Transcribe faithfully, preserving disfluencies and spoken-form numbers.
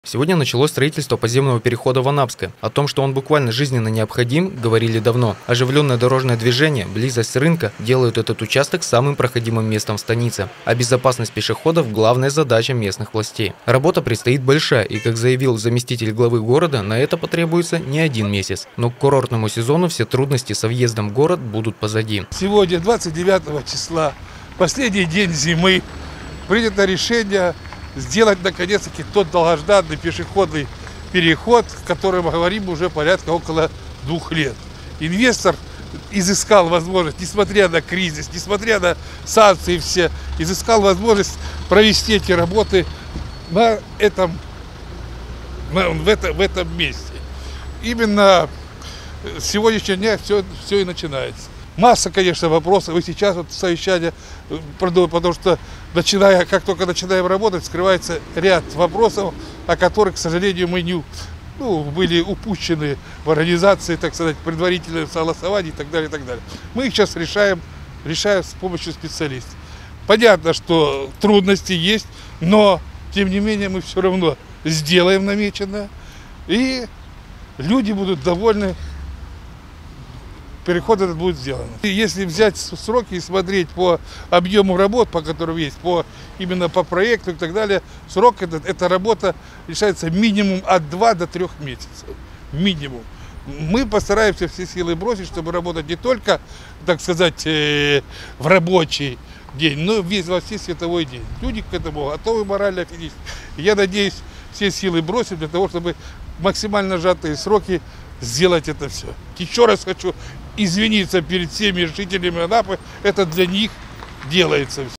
Сегодня началось строительство подземного перехода в Анапское. О том, что он буквально жизненно необходим, говорили давно. Оживленное дорожное движение, близость рынка делают этот участок самым проходимым местом в станице. А безопасность пешеходов – главная задача местных властей. Работа предстоит большая, и, как заявил заместитель главы города, на это потребуется не один месяц. Но к курортному сезону все трудности со въездом в город будут позади. Сегодня, двадцать девятого числа, последний день зимы, принято решение сделать наконец-таки тот долгожданный пешеходный переход, о котором мы говорим уже порядка около двух лет. Инвестор изыскал возможность, несмотря на кризис, несмотря на санкции все, изыскал возможность провести эти работы на этом, на, в, это, в этом месте. Именно с сегодняшнего дня все, все и начинается. Масса, конечно, вопросов. И сейчас вот совещание, потому что начиная, как только начинаем работать, скрывается ряд вопросов, о которых, к сожалению, мы не, ну, были упущены в организации, так сказать, предварительного согласования и так далее, и так далее. Мы их сейчас решаем, решаем с помощью специалистов. Понятно, что трудности есть, но, тем не менее, мы все равно сделаем намеченное, и люди будут довольны. Переход этот будет сделан. И если взять сроки и смотреть по объему работ, по которым есть, по, именно по проекту и так далее, срок этот, эта работа решается минимум от двух до трех месяцев. Минимум. Мы постараемся все силы бросить, чтобы работать не только, так сказать, в рабочий день, но весь во весь световой день. Люди к этому готовы морально, физически. Я надеюсь, все силы бросим для того, чтобы максимально сжатые сроки сделать это все. Еще раз хочу извиниться перед всеми жителями Анапы, это для них делается.